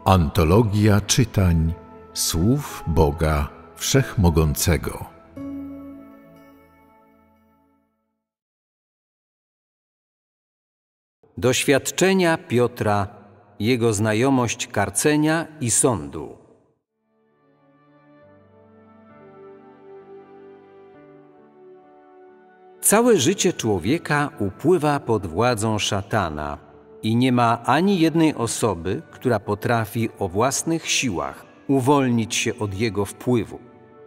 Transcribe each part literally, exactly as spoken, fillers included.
Antologia czytań słów Boga Wszechmogącego. Doświadczenia Piotra, jego znajomość karcenia i sądu. Całe życie człowieka upływa pod władzą szatana i nie ma ani jednej osoby, która potrafi o własnych siłach uwolnić się od jego wpływu.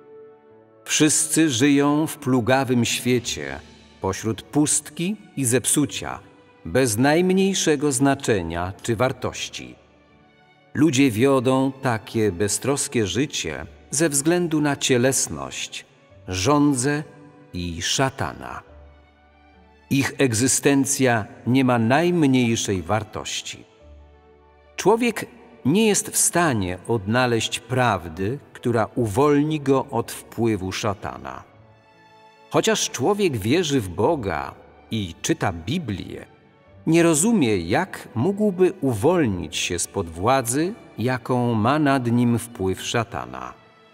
Wszyscy żyją w plugawym świecie, pośród pustki i zepsucia, bez najmniejszego znaczenia czy wartości. Ludzie wiodą takie beztroskie życie ze względu na cielesność, żądzę i szatana. Ich egzystencja nie ma najmniejszej wartości. Człowiek nie jest w stanie odnaleźć prawdy, która uwolni go od wpływu szatana. Chociaż człowiek wierzy w Boga i czyta Biblię, nie rozumie, jak mógłby uwolnić się spod władzy, jaką ma nad nim wpływ szatana.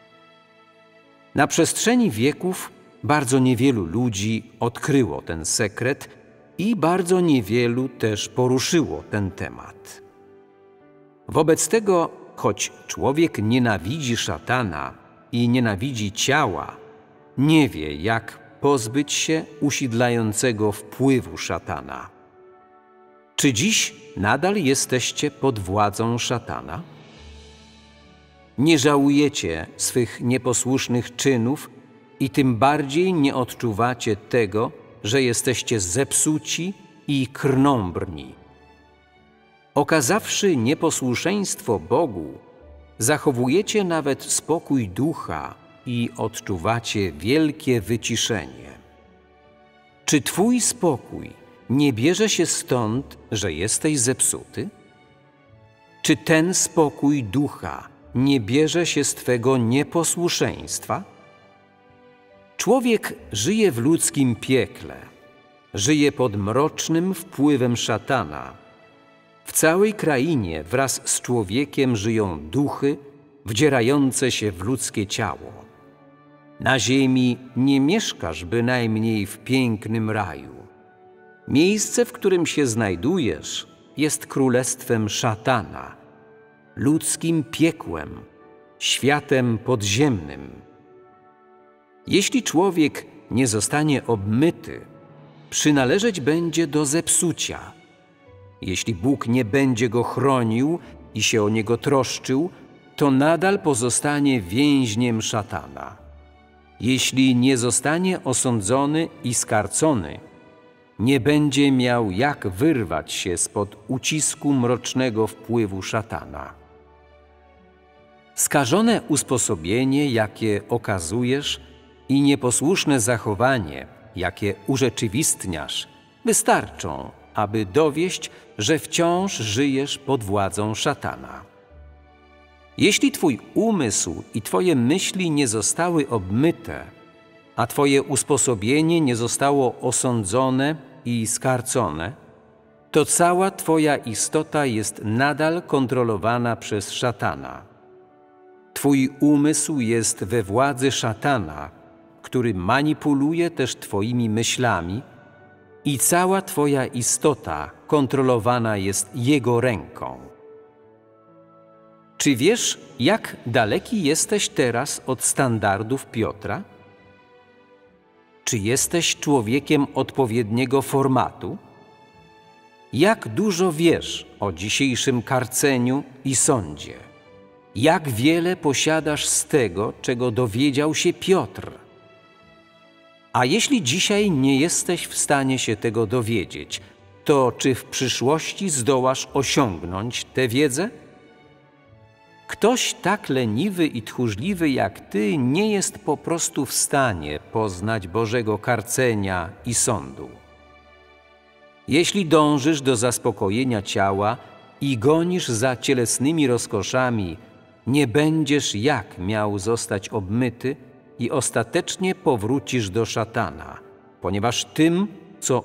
Na przestrzeni wieków bardzo niewielu ludzi odkryło ten sekret i bardzo niewielu też poruszyło ten temat. Wobec tego, choć człowiek nienawidzi szatana i nienawidzi ciała, nie wie, jak pozbyć się usidlającego wpływu szatana. Czy dziś nadal jesteście pod władzą szatana? Nie żałujecie swych nieposłusznych czynów i tym bardziej nie odczuwacie tego, że jesteście zepsuci i krnąbrni. Okazawszy nieposłuszeństwo Bogu, zachowujecie nawet spokój ducha i odczuwacie wielkie wyciszenie. Czy twój spokój nie bierze się stąd, że jesteś zepsuty? Czy ten spokój ducha nie bierze się z twego nieposłuszeństwa? Człowiek żyje w ludzkim piekle, żyje pod mrocznym wpływem szatana. W całej krainie wraz z człowiekiem żyją duchy wdzierające się w ludzkie ciało. Na ziemi nie mieszkasz bynajmniej w pięknym raju. Miejsce, w którym się znajdujesz, jest królestwem szatana, ludzkim piekłem, światem podziemnym. Jeśli człowiek nie zostanie obmyty, przynależeć będzie do zepsucia. Jeśli Bóg nie będzie go chronił i się o niego troszczył, to nadal pozostanie więźniem szatana. Jeśli nie zostanie osądzony i skarcony, nie będzie miał jak wyrwać się spod ucisku mrocznego wpływu szatana. Skażone usposobienie, jakie okazujesz, i nieposłuszne zachowanie, jakie urzeczywistniasz, wystarczą, aby dowieść, że wciąż żyjesz pod władzą szatana. Jeśli twój umysł i twoje myśli nie zostały obmyte, a twoje usposobienie nie zostało osądzone i skarcone, to cała twoja istota jest nadal kontrolowana przez szatana. Twój umysł jest we władzy szatana, który manipuluje też twoimi myślami, i cała twoja istota kontrolowana jest jego ręką. Czy wiesz, jak daleki jesteś teraz od standardów Piotra? Czy jesteś człowiekiem odpowiedniego formatu? Jak dużo wiesz o dzisiejszym karceniu i sądzie? Jak wiele posiadasz z tego, czego dowiedział się Piotr? A jeśli dzisiaj nie jesteś w stanie się tego dowiedzieć, to czy w przyszłości zdołasz osiągnąć tę wiedzę? Ktoś tak leniwy i tchórzliwy jak ty nie jest po prostu w stanie poznać Bożego karcenia i sądu. Jeśli dążysz do zaspokojenia ciała i gonisz za cielesnymi rozkoszami, nie będziesz jak miał zostać obmyty i ostatecznie powrócisz do szatana, ponieważ tym, co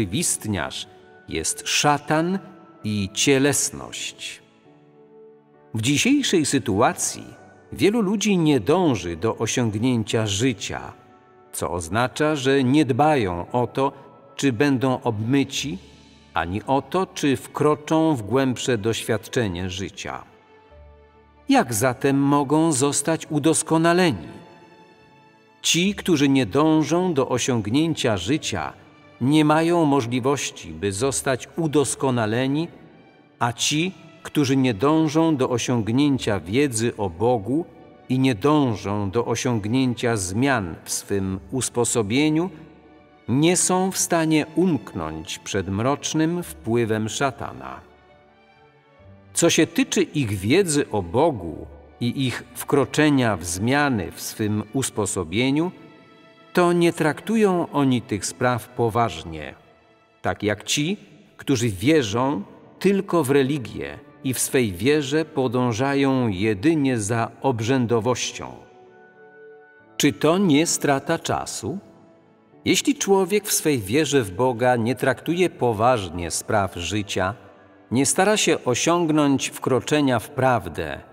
urzeczywistniasz, jest szatan i cielesność. W dzisiejszej sytuacji wielu ludzi nie dąży do osiągnięcia życia, co oznacza, że nie dbają o to, czy będą obmyci, ani o to, czy wkroczą w głębsze doświadczenie życia. Jak zatem mogą zostać udoskonaleni? Ci, którzy nie dążą do osiągnięcia życia, nie mają możliwości, by zostać udoskonaleni, a ci, którzy nie dążą do osiągnięcia wiedzy o Bogu i nie dążą do osiągnięcia zmian w swym usposobieniu, nie są w stanie umknąć przed mrocznym wpływem szatana. Co się tyczy ich wiedzy o Bogu i ich wkroczenia w zmiany w swym usposobieniu, to nie traktują oni tych spraw poważnie, tak jak ci, którzy wierzą tylko w religię i w swej wierze podążają jedynie za obrzędowością. Czy to nie strata czasu? Jeśli człowiek w swej wierze w Boga nie traktuje poważnie spraw życia, nie stara się osiągnąć wkroczenia w prawdę,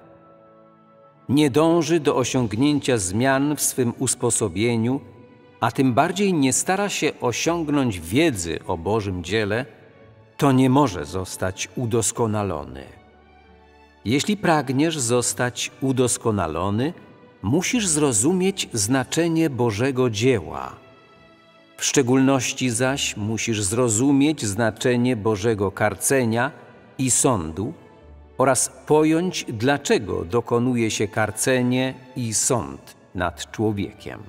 nie dąży do osiągnięcia zmian w swym usposobieniu, a tym bardziej nie stara się osiągnąć wiedzy o Bożym dziele, to nie może zostać udoskonalony. Jeśli pragniesz zostać udoskonalony, musisz zrozumieć znaczenie Bożego dzieła. W szczególności zaś musisz zrozumieć znaczenie Bożego karcenia i sądu oraz pojąć, dlaczego dokonuje się karcenie i sąd nad człowiekiem.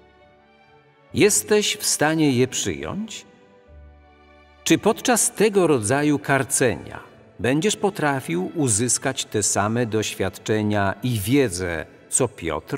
Jesteś w stanie je przyjąć? Czy podczas tego rodzaju karcenia będziesz potrafił uzyskać te same doświadczenia i wiedzę, co Piotr?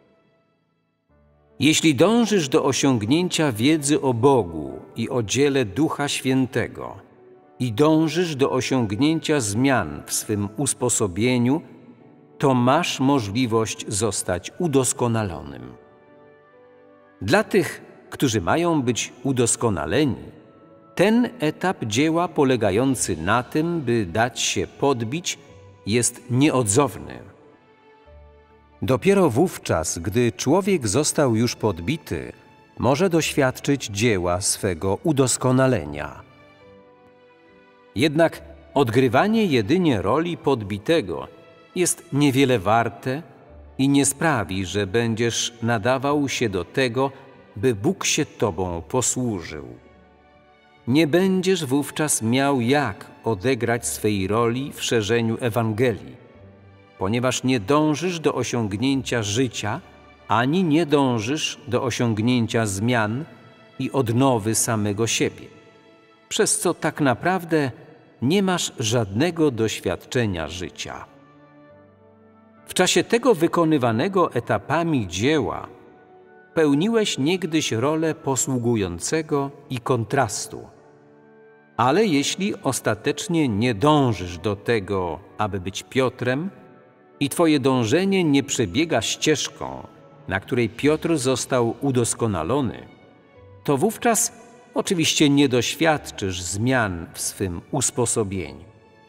Jeśli dążysz do osiągnięcia wiedzy o Bogu i o dziele Ducha Świętego i dążysz do osiągnięcia zmian w swym usposobieniu, to masz możliwość zostać udoskonalonym. Dla tych, którzy mają być udoskonaleni, ten etap dzieła polegający na tym, by dać się podbić, jest nieodzowny. Dopiero wówczas, gdy człowiek został już podbity, może doświadczyć dzieła swego udoskonalenia. Jednak odgrywanie jedynie roli podbitego jest niewiele warte i nie sprawi, że będziesz nadawał się do tego, by Bóg się tobą posłużył. Nie będziesz wówczas miał jak odegrać swej roli w szerzeniu Ewangelii, ponieważ nie dążysz do osiągnięcia życia, ani nie dążysz do osiągnięcia zmian i odnowy samego siebie, przez co tak naprawdę nie masz żadnego doświadczenia życia. W czasie tego wykonywanego etapami dzieła pełniłeś niegdyś rolę posługującego i kontrastu. Ale jeśli ostatecznie nie dążysz do tego, aby być Piotrem, i twoje dążenie nie przebiega ścieżką, na której Piotr został udoskonalony, to wówczas oczywiście nie doświadczysz zmian w swym usposobieniu.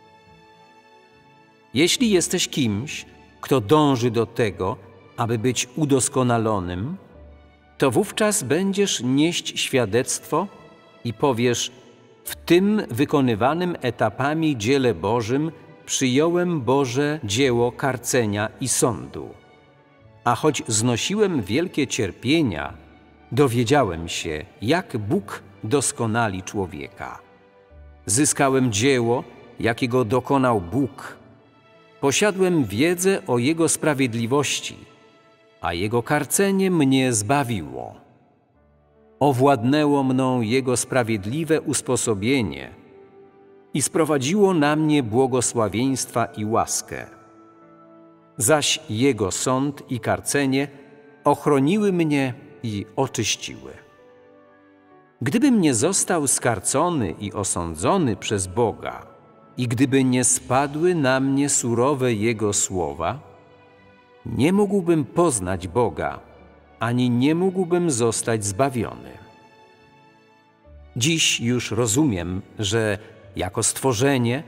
Jeśli jesteś kimś, kto dąży do tego, aby być udoskonalonym, to wówczas będziesz nieść świadectwo i powiesz: w tym wykonywanym etapami dziele Bożym przyjąłem Boże dzieło karcenia i sądu. A choć znosiłem wielkie cierpienia, dowiedziałem się, jak Bóg doskonali człowieka. Zyskałem dzieło, jakiego dokonał Bóg. Posiadłem wiedzę o Jego sprawiedliwości, a Jego karcenie mnie zbawiło. Owładnęło mną Jego sprawiedliwe usposobienie i sprowadziło na mnie błogosławieństwa i łaskę. Zaś Jego sąd i karcenie ochroniły mnie i oczyściły. Gdybym nie został skarcony i osądzony przez Boga i gdyby nie spadły na mnie surowe Jego słowa, nie mógłbym poznać Boga, ani nie mógłbym zostać zbawiony. Dziś już rozumiem, że jako stworzenie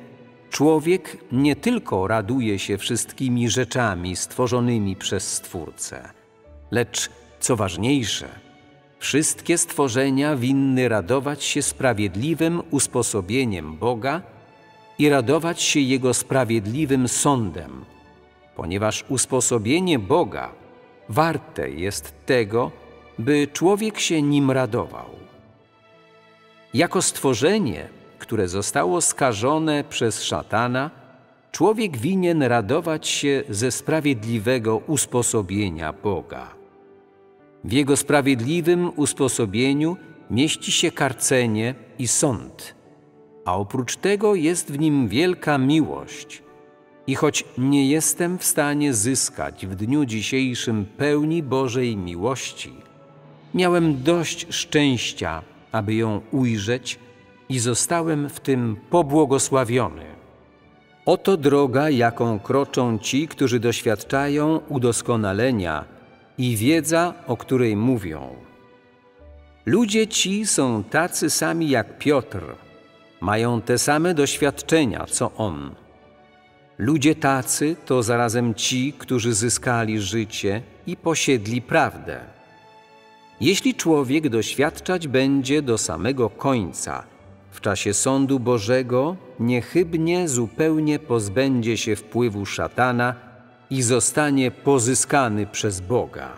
człowiek nie tylko raduje się wszystkimi rzeczami stworzonymi przez Stwórcę, lecz, co ważniejsze, wszystkie stworzenia winny radować się sprawiedliwym usposobieniem Boga i radować się Jego sprawiedliwym sądem, ponieważ usposobienie Boga warte jest tego, by człowiek się nim radował. Jako stworzenie, które zostało skażone przez szatana, człowiek winien radować się ze sprawiedliwego usposobienia Boga. W Jego sprawiedliwym usposobieniu mieści się karcenie i sąd, a oprócz tego jest w nim wielka miłość. I choć nie jestem w stanie zyskać w dniu dzisiejszym pełni Bożej miłości, miałem dość szczęścia, aby ją ujrzeć i zostałem w tym pobłogosławiony. Oto droga, jaką kroczą ci, którzy doświadczają udoskonalenia i wiedza, o której mówią. Ludzie ci są tacy sami jak Piotr, mają te same doświadczenia, co on. Ludzie tacy to zarazem ci, którzy zyskali życie i posiedli prawdę. Jeśli człowiek doświadczać będzie do samego końca, w czasie sądu Bożego niechybnie zupełnie pozbędzie się wpływu szatana i zostanie pozyskany przez Boga.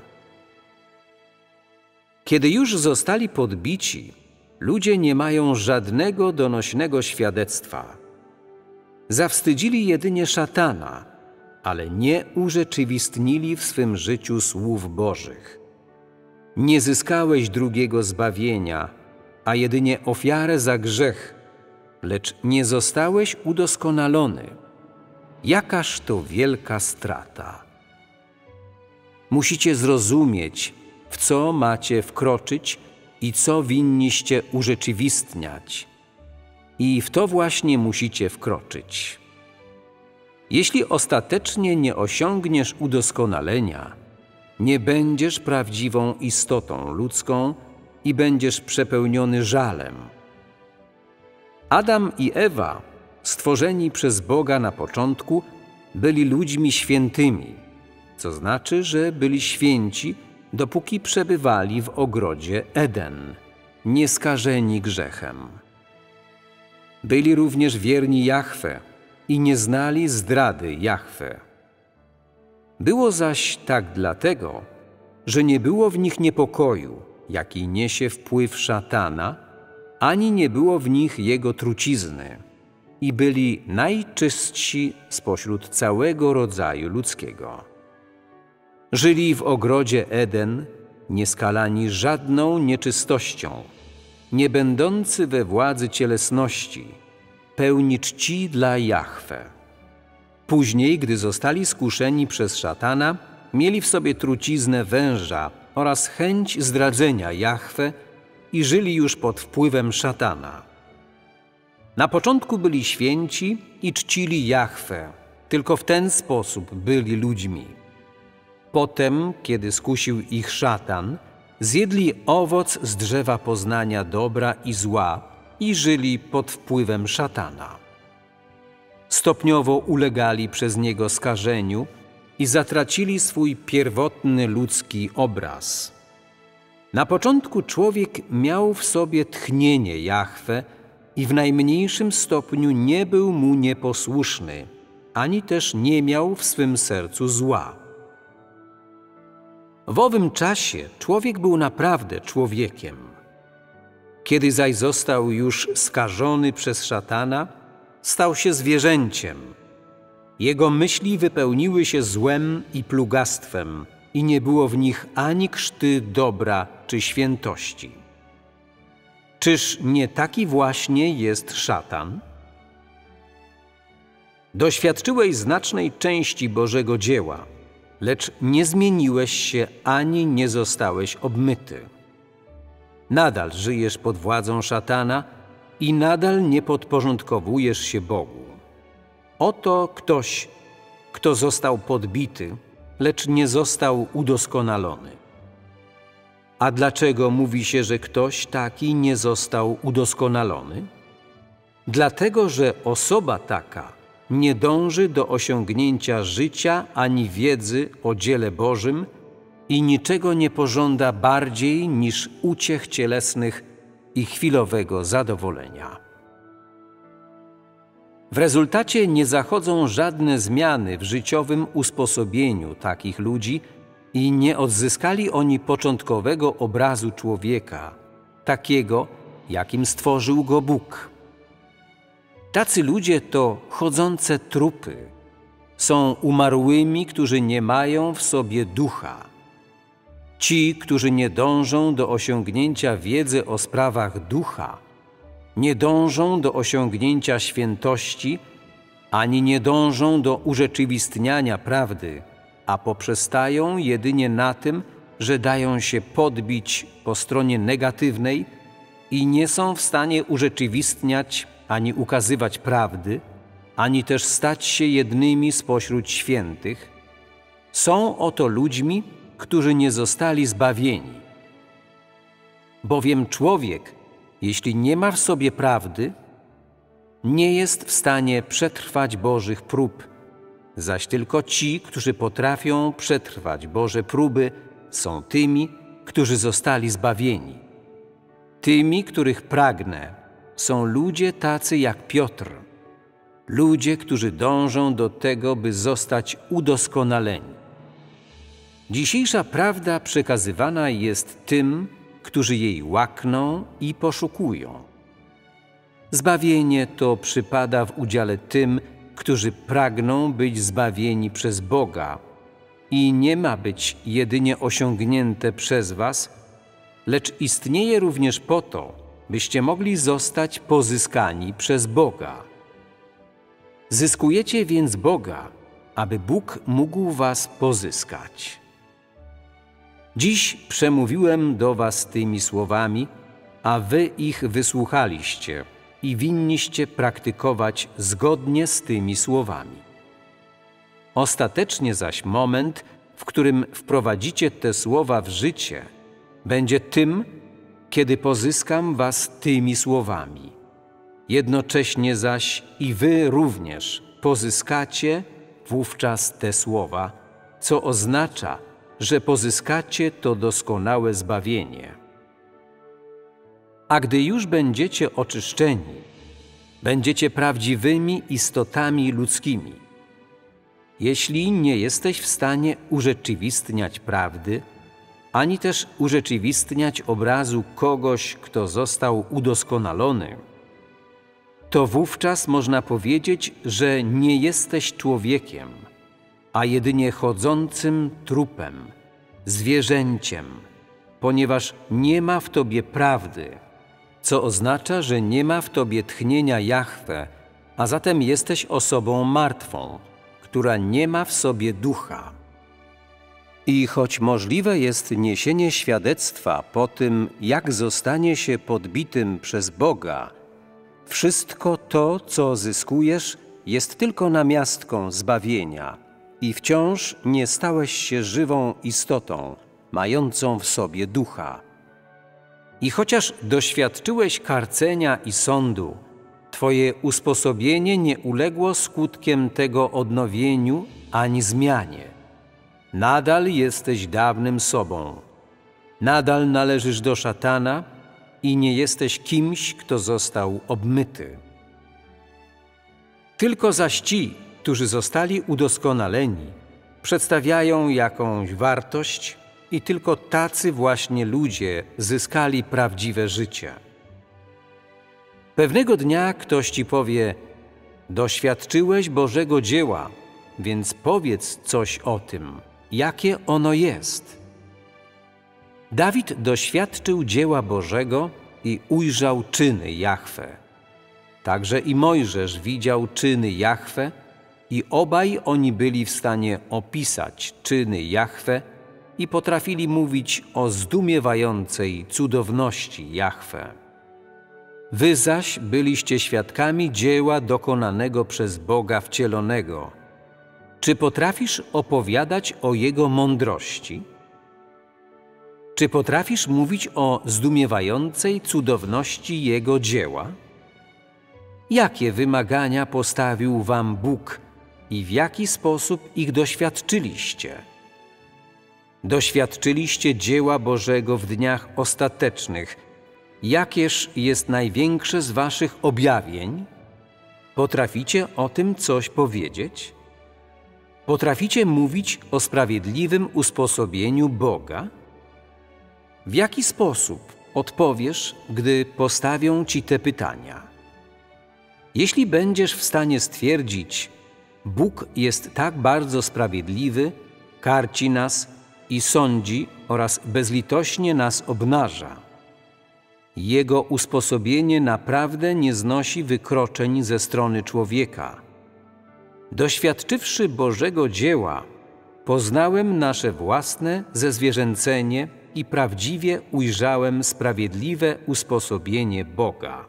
Kiedy już zostali podbici, ludzie nie mają żadnego donośnego świadectwa. Zawstydzili jedynie szatana, ale nie urzeczywistnili w swym życiu słów Bożych. Nie zyskałeś drugiego zbawienia, a jedynie ofiarę za grzech, lecz nie zostałeś udoskonalony. Jakaż to wielka strata! Musicie zrozumieć, w co macie wkroczyć i co winniście urzeczywistniać. I w to właśnie musicie wkroczyć. Jeśli ostatecznie nie osiągniesz udoskonalenia, nie będziesz prawdziwą istotą ludzką i będziesz przepełniony żalem. Adam i Ewa, stworzeni przez Boga na początku, byli ludźmi świętymi, co znaczy, że byli święci, dopóki przebywali w ogrodzie Eden, nieskażeni grzechem. Byli również wierni Jahwe i nie znali zdrady Jahwe. Było zaś tak dlatego, że nie było w nich niepokoju, jaki niesie wpływ szatana, ani nie było w nich jego trucizny, i byli najczystsi spośród całego rodzaju ludzkiego. Żyli w ogrodzie Eden, nieskalani żadną nieczystością, nie będący we władzy cielesności, pełni czci dla Jahwe. Później, gdy zostali skuszeni przez szatana, mieli w sobie truciznę węża oraz chęć zdradzenia Jahwe i żyli już pod wpływem szatana. Na początku byli święci i czcili Jahwe, tylko w ten sposób byli ludźmi. Potem, kiedy skusił ich szatan, zjedli owoc z drzewa poznania dobra i zła i żyli pod wpływem szatana. Stopniowo ulegali przez niego skażeniu i zatracili swój pierwotny ludzki obraz. Na początku człowiek miał w sobie tchnienie Jahwe i w najmniejszym stopniu nie był mu nieposłuszny, ani też nie miał w swym sercu zła. W owym czasie człowiek był naprawdę człowiekiem. Kiedy zaś został już skażony przez szatana, stał się zwierzęciem. Jego myśli wypełniły się złem i plugastwem i nie było w nich ani krzty dobra czy świętości. Czyż nie taki właśnie jest szatan? Doświadczyłeś znacznej części Bożego dzieła, lecz nie zmieniłeś się ani nie zostałeś obmyty. Nadal żyjesz pod władzą szatana i nadal nie podporządkowujesz się Bogu. Oto ktoś, kto został podbity, lecz nie został udoskonalony. A dlaczego mówi się, że ktoś taki nie został udoskonalony? Dlatego, że osoba taka nie dąży do osiągnięcia życia ani wiedzy o dziele Bożym i niczego nie pożąda bardziej niż uciech cielesnych i chwilowego zadowolenia. W rezultacie nie zachodzą żadne zmiany w życiowym usposobieniu takich ludzi i nie odzyskali oni początkowego obrazu człowieka, takiego, jakim stworzył go Bóg. Tacy ludzie to chodzące trupy, są umarłymi, którzy nie mają w sobie ducha. Ci, którzy nie dążą do osiągnięcia wiedzy o sprawach ducha, nie dążą do osiągnięcia świętości, ani nie dążą do urzeczywistniania prawdy, a poprzestają jedynie na tym, że dają się podbić po stronie negatywnej i nie są w stanie urzeczywistniać ani ukazywać prawdy, ani też stać się jednymi spośród świętych, są oto ludźmi, którzy nie zostali zbawieni. Bowiem człowiek, jeśli nie ma w sobie prawdy, nie jest w stanie przetrwać Bożych prób, zaś tylko ci, którzy potrafią przetrwać Boże próby, są tymi, którzy zostali zbawieni. Tymi, których pragnę, są ludzie tacy jak Piotr, ludzie, którzy dążą do tego, by zostać udoskonaleni. Dzisiejsza prawda przekazywana jest tym, którzy jej łakną i poszukują. Zbawienie to przypada w udziale tym, którzy pragną być zbawieni przez Boga i nie ma być jedynie osiągnięte przez was, lecz istnieje również po to, byście mogli zostać pozyskani przez Boga. Zyskujecie więc Boga, aby Bóg mógł was pozyskać. Dziś przemówiłem do was tymi słowami, a wy ich wysłuchaliście i winniście praktykować zgodnie z tymi słowami. Ostatecznie zaś moment, w którym wprowadzicie te słowa w życie, będzie tym, kiedy pozyskam was tymi słowami. Jednocześnie zaś i wy również pozyskacie wówczas te słowa, co oznacza, że pozyskacie to doskonałe zbawienie. A gdy już będziecie oczyszczeni, będziecie prawdziwymi istotami ludzkimi. Jeśli nie jesteś w stanie urzeczywistniać prawdy, ani też urzeczywistniać obrazu kogoś, kto został udoskonalony, to wówczas można powiedzieć, że nie jesteś człowiekiem, a jedynie chodzącym trupem, zwierzęciem, ponieważ nie ma w tobie prawdy, co oznacza, że nie ma w tobie tchnienia Jahwe, a zatem jesteś osobą martwą, która nie ma w sobie ducha. I choć możliwe jest niesienie świadectwa po tym, jak zostanie się podbitym przez Boga, wszystko to, co zyskujesz, jest tylko namiastką zbawienia i wciąż nie stałeś się żywą istotą, mającą w sobie ducha. I chociaż doświadczyłeś karcenia i sądu, twoje usposobienie nie uległo skutkiem tego odnowieniu ani zmianie. Nadal jesteś dawnym sobą. Nadal należysz do szatana i nie jesteś kimś, kto został obmyty. Tylko zaś ci, którzy zostali udoskonaleni, przedstawiają jakąś wartość i tylko tacy właśnie ludzie zyskali prawdziwe życie. Pewnego dnia ktoś ci powie: doświadczyłeś Bożego dzieła, więc powiedz coś o tym, jakie ono jest. Dawid doświadczył dzieła Bożego i ujrzał czyny Jahwe. Także i Mojżesz widział czyny Jahwe i obaj oni byli w stanie opisać czyny Jahwe i potrafili mówić o zdumiewającej cudowności Jahwe. Wy zaś byliście świadkami dzieła dokonanego przez Boga wcielonego. Czy potrafisz opowiadać o Jego mądrości? Czy potrafisz mówić o zdumiewającej cudowności Jego dzieła? Jakie wymagania postawił wam Bóg i w jaki sposób ich doświadczyliście? Doświadczyliście dzieła Bożego w dniach ostatecznych. Jakież jest największe z waszych objawień? Potraficie o tym coś powiedzieć? Potraficie mówić o sprawiedliwym usposobieniu Boga? W jaki sposób odpowiesz, gdy postawią ci te pytania? Jeśli będziesz w stanie stwierdzić, Bóg jest tak bardzo sprawiedliwy, karci nas i sądzi oraz bezlitośnie nas obnaża. Jego usposobienie naprawdę nie znosi wykroczeń ze strony człowieka. Doświadczywszy Bożego dzieła, poznałem nasze własne zezwierzęcenie i prawdziwie ujrzałem sprawiedliwe usposobienie Boga.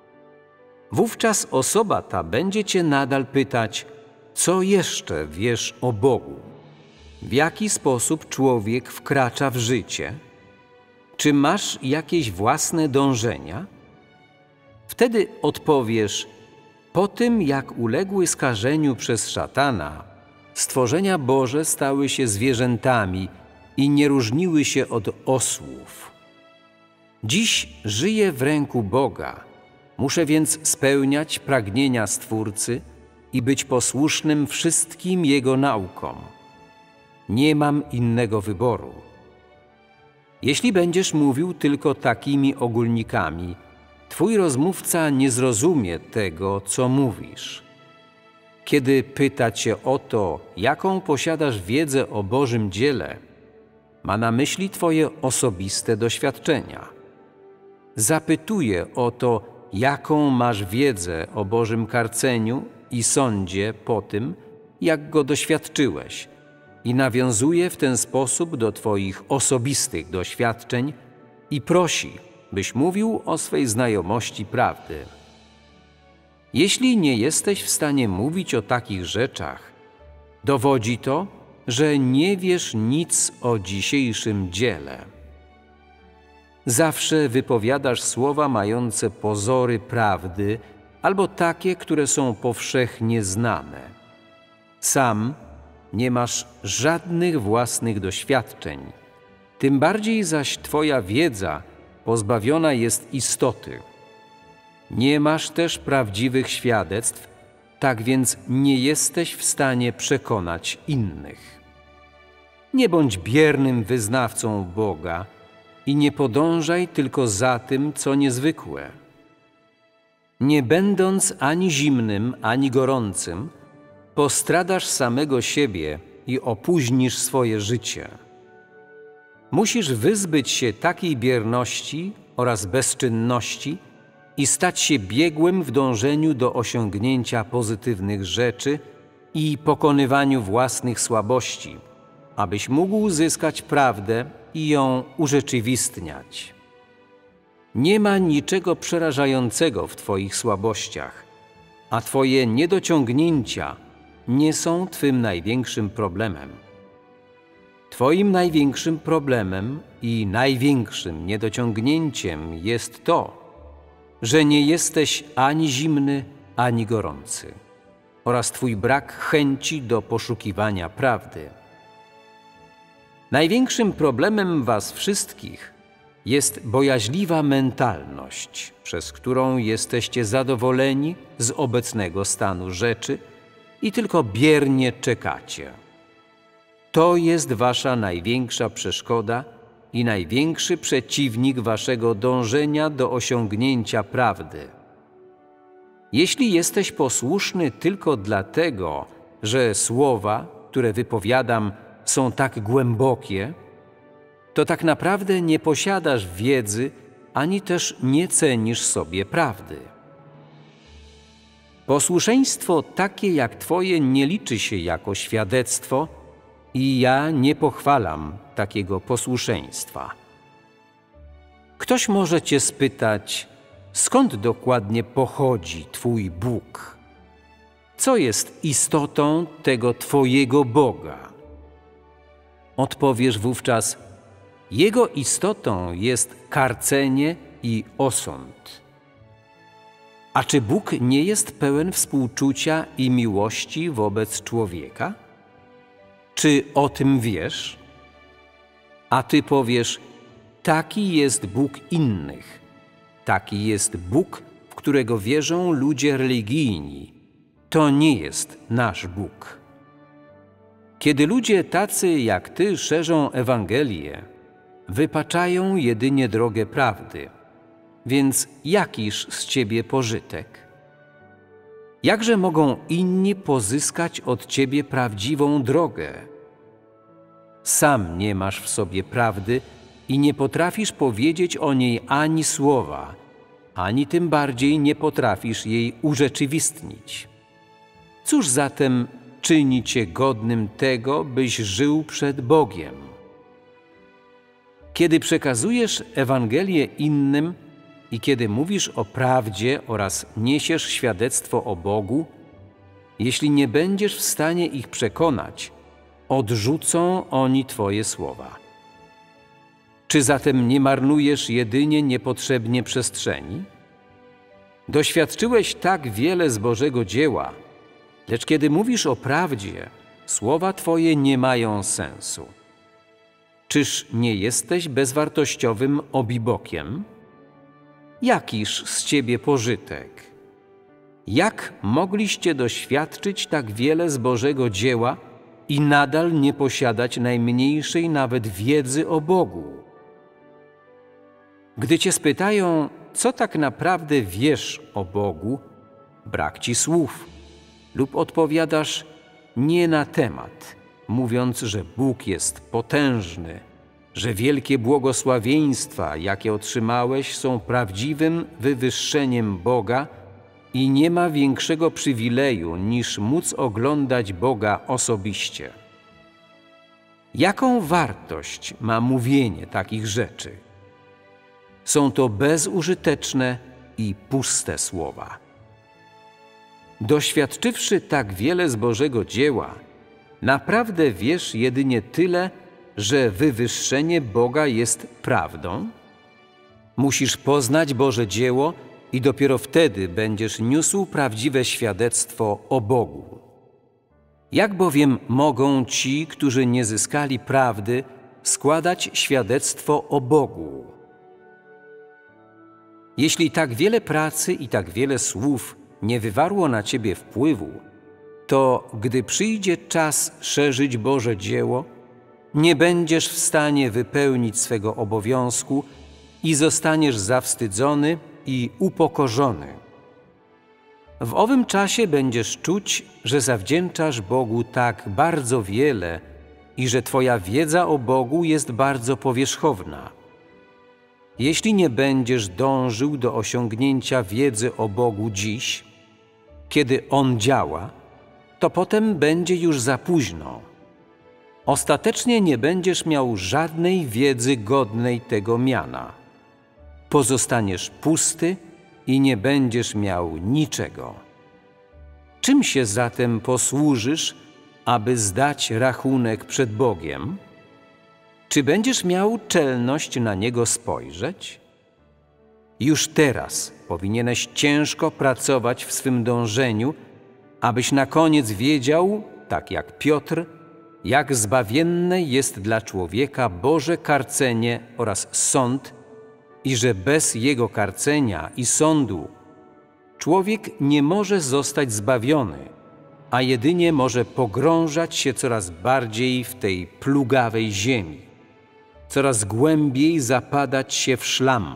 Wówczas osoba ta będzie cię nadal pytać, co jeszcze wiesz o Bogu? W jaki sposób człowiek wkracza w życie? Czy masz jakieś własne dążenia? Wtedy odpowiesz, po tym jak uległy skażeniu przez szatana, stworzenia Boże stały się zwierzętami i nie różniły się od osłów. Dziś żyję w ręku Boga, muszę więc spełniać pragnienia Stwórcy i być posłusznym wszystkim Jego naukom. Nie mam innego wyboru. Jeśli będziesz mówił tylko takimi ogólnikami, twój rozmówca nie zrozumie tego, co mówisz. Kiedy pyta cię o to, jaką posiadasz wiedzę o Bożym dziele, ma na myśli twoje osobiste doświadczenia. Zapytuje o to, jaką masz wiedzę o Bożym karceniu i sądzie po tym, jak go doświadczyłeś, i nawiązuje w ten sposób do twoich osobistych doświadczeń i prosi, byś mówił o swej znajomości prawdy. Jeśli nie jesteś w stanie mówić o takich rzeczach, dowodzi to, że nie wiesz nic o dzisiejszym dziele. Zawsze wypowiadasz słowa mające pozory prawdy albo takie, które są powszechnie znane. Sam nie masz żadnych własnych doświadczeń, tym bardziej zaś twoja wiedza pozbawiona jest istoty. Nie masz też prawdziwych świadectw, tak więc nie jesteś w stanie przekonać innych. Nie bądź biernym wyznawcą Boga i nie podążaj tylko za tym, co niezwykłe. Nie będąc ani zimnym, ani gorącym, postradasz samego siebie i opóźnisz swoje życie. Musisz wyzbyć się takiej bierności oraz bezczynności i stać się biegłym w dążeniu do osiągnięcia pozytywnych rzeczy i pokonywaniu własnych słabości, abyś mógł zyskać prawdę i ją urzeczywistniać. Nie ma niczego przerażającego w twoich słabościach, a twoje niedociągnięcia nie są twym największym problemem. Twoim największym problemem i największym niedociągnięciem jest to, że nie jesteś ani zimny, ani gorący oraz twój brak chęci do poszukiwania prawdy. Największym problemem was wszystkich jest bojaźliwa mentalność, przez którą jesteście zadowoleni z obecnego stanu rzeczy i tylko biernie czekacie. To jest wasza największa przeszkoda i największy przeciwnik waszego dążenia do osiągnięcia prawdy. Jeśli jesteś posłuszny tylko dlatego, że słowa, które wypowiadam, są tak głębokie, to tak naprawdę nie posiadasz wiedzy, ani też nie cenisz sobie prawdy. Posłuszeństwo takie jak twoje nie liczy się jako świadectwo i ja nie pochwalam takiego posłuszeństwa. Ktoś może cię spytać, skąd dokładnie pochodzi twój Bóg? Co jest istotą tego twojego Boga? Odpowiesz wówczas, jego istotą jest karcenie i osąd. A czy Bóg nie jest pełen współczucia i miłości wobec człowieka? Czy o tym wiesz? A ty powiesz, taki jest Bóg innych, taki jest Bóg, w którego wierzą ludzie religijni. To nie jest nasz Bóg. Kiedy ludzie tacy jak ty szerzą Ewangelię, wypaczają jedynie drogę prawdy, więc jakiż z ciebie pożytek? Jakże mogą inni pozyskać od ciebie prawdziwą drogę? Sam nie masz w sobie prawdy i nie potrafisz powiedzieć o niej ani słowa, ani tym bardziej nie potrafisz jej urzeczywistnić. Cóż zatem czyni cię godnym tego, byś żył przed Bogiem? Kiedy przekazujesz Ewangelię innym i kiedy mówisz o prawdzie oraz niesiesz świadectwo o Bogu, jeśli nie będziesz w stanie ich przekonać, odrzucą oni twoje słowa. Czy zatem nie marnujesz jedynie niepotrzebnie przestrzeni? Doświadczyłeś tak wiele z Bożego dzieła, lecz kiedy mówisz o prawdzie, słowa twoje nie mają sensu. Czyż nie jesteś bezwartościowym obibokiem? Jakiż z ciebie pożytek? Jak mogliście doświadczyć tak wiele z Bożego dzieła i nadal nie posiadać najmniejszej nawet wiedzy o Bogu? Gdy cię spytają, co tak naprawdę wiesz o Bogu, brak ci słów, lub odpowiadasz nie na temat, mówiąc, że Bóg jest potężny, że wielkie błogosławieństwa, jakie otrzymałeś, są prawdziwym wywyższeniem Boga i nie ma większego przywileju niż móc oglądać Boga osobiście. Jaką wartość ma mówienie takich rzeczy? Są to bezużyteczne i puste słowa. Doświadczywszy tak wiele z Bożego dzieła, naprawdę wiesz jedynie tyle, że wywyższenie Boga jest prawdą? Musisz poznać Boże dzieło i dopiero wtedy będziesz niósł prawdziwe świadectwo o Bogu. Jak bowiem mogą ci, którzy nie zyskali prawdy, składać świadectwo o Bogu? Jeśli tak wiele pracy i tak wiele słów nie wywarło na ciebie wpływu, to gdy przyjdzie czas szerzyć Boże dzieło, nie będziesz w stanie wypełnić swego obowiązku i zostaniesz zawstydzony i upokorzony. W owym czasie będziesz czuć, że zawdzięczasz Bogu tak bardzo wiele i że twoja wiedza o Bogu jest bardzo powierzchowna. Jeśli nie będziesz dążył do osiągnięcia wiedzy o Bogu dziś, kiedy On działa, to potem będzie już za późno. Ostatecznie nie będziesz miał żadnej wiedzy godnej tego miana. Pozostaniesz pusty i nie będziesz miał niczego. Czym się zatem posłużysz, aby zdać rachunek przed Bogiem? Czy będziesz miał czelność na Niego spojrzeć? Już teraz powinieneś ciężko pracować w swym dążeniu, abyś na koniec wiedział, tak jak Piotr, jak zbawienne jest dla człowieka Boże karcenie oraz sąd i że bez Jego karcenia i sądu człowiek nie może zostać zbawiony, a jedynie może pogrążać się coraz bardziej w tej plugawej ziemi, coraz głębiej zapadać się w szlam.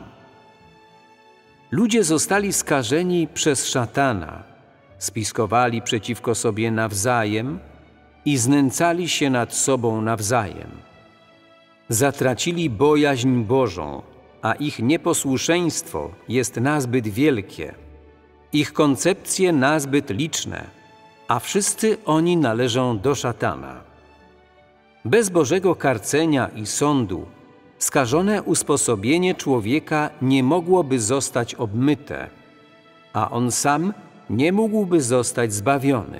Ludzie zostali skażeni przez szatana, spiskowali przeciwko sobie nawzajem i znęcali się nad sobą nawzajem. Zatracili bojaźń Bożą, a ich nieposłuszeństwo jest nazbyt wielkie, ich koncepcje nazbyt liczne, a wszyscy oni należą do szatana. Bez Bożego karcenia i sądu skażone usposobienie człowieka nie mogłoby zostać obmyte, a on sam nie mógłby zostać zbawiony.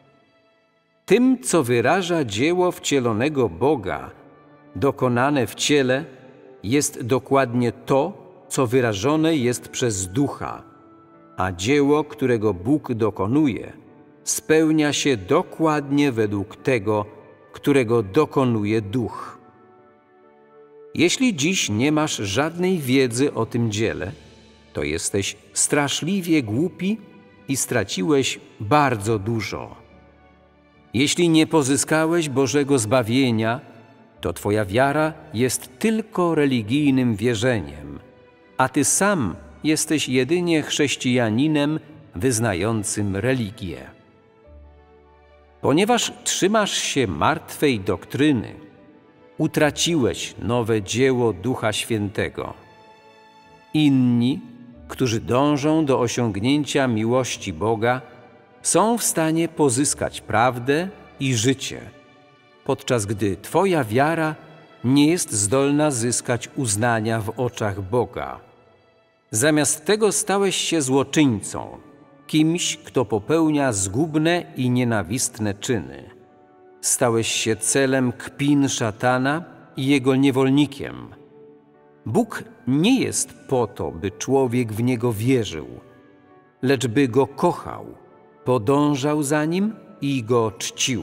Tym, co wyraża dzieło wcielonego Boga, dokonane w ciele, jest dokładnie to, co wyrażone jest przez Ducha. a dzieło, którego Bóg dokonuje, spełnia się dokładnie według tego, którego dokonuje Duch. Jeśli dziś nie masz żadnej wiedzy o tym dziele, to jesteś straszliwie głupi i straciłeś bardzo dużo. Jeśli nie pozyskałeś Bożego zbawienia, to twoja wiara jest tylko religijnym wierzeniem, a ty sam jesteś jedynie chrześcijaninem wyznającym religię. Ponieważ trzymasz się martwej doktryny, utraciłeś nowe dzieło Ducha Świętego. Inni, którzy dążą do osiągnięcia miłości Boga, są w stanie pozyskać prawdę i życie, podczas gdy twoja wiara nie jest zdolna zyskać uznania w oczach Boga. Zamiast tego stałeś się złoczyńcą, kimś, kto popełnia zgubne i nienawistne czyny. Stałeś się celem kpin szatana i jego niewolnikiem. Bóg nie jest po to, by człowiek w Niego wierzył, lecz by Go kochał, podążał za Nim i Go czcił.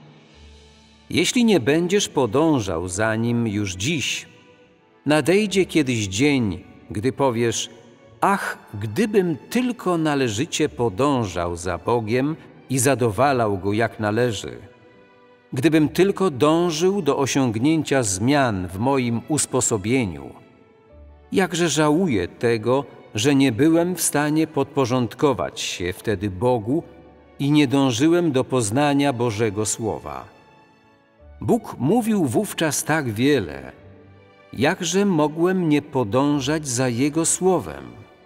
Jeśli nie będziesz podążał za Nim już dziś, nadejdzie kiedyś dzień, gdy powiesz: ach, gdybym tylko należycie podążał za Bogiem i zadowalał Go jak należy. Gdybym tylko dążył do osiągnięcia zmian w moim usposobieniu. Jakże żałuję tego, że nie byłem w stanie podporządkować się wtedy Bogu i nie dążyłem do poznania Bożego Słowa. Bóg mówił wówczas tak wiele, jakże mogłem nie podążać za Jego Słowem?